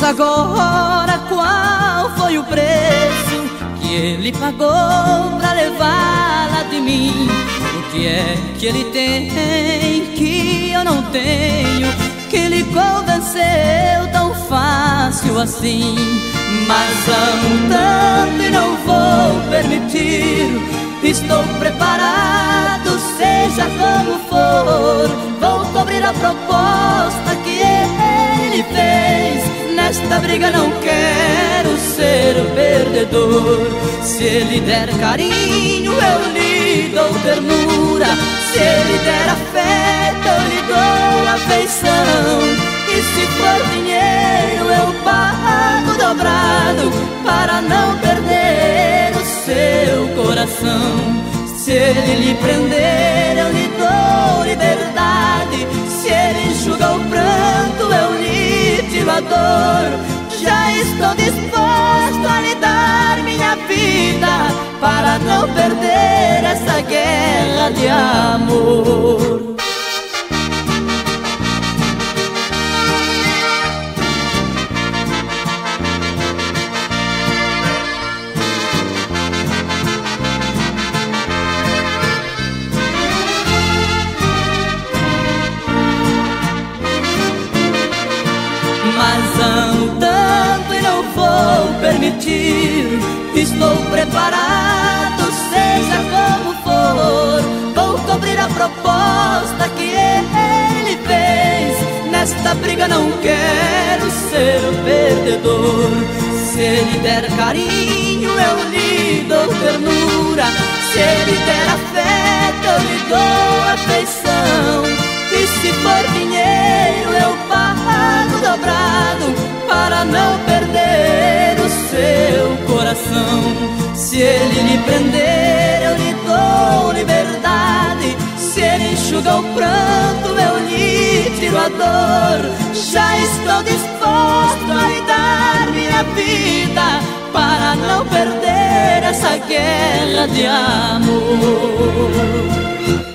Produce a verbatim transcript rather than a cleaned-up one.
agora qual foi o preço que ele pagou pra levá-la de mim? O que é que ele tem que eu não tenho, que lhe convenceu tão fácil assim? Mas amo tanto e não vou permitir. Estou preparado, seja como for. Vou cobrir a proposta que ele fez. Nesta briga não quero ser o perdedor. Se ele der carinho, eu lhe dou ternura. Se ele der afeto, eu lhe dou afeição. E se for dinheiro, eu pago dobrado para não perder o seu coração. Se ele lhe prender, eu lhe dou liberdade. Se ele enxuga o pranto, eu lhe tiro a dor. Já estou disposto a lhe dar minha vida para não perder essa guerra de amor. Mas amo tanto e não vou permitir. Estou preparado, seja como for. Vou cobrir a proposta que ele fez. Nesta briga não quero ser o perdedor. Se ele der carinho, eu lhe dou ternura. Se ele der afeto, eu lhe dou afeição. E se for dinheiro, eu pago dobrado para não perder o seu coração. Se ele lhe prender, eu lhe dou liberdade. Se ele enxuga o pranto, eu lhe tiro a dor. Já estou disposto a lhe dar minha vida para não perder essa guerra de amor.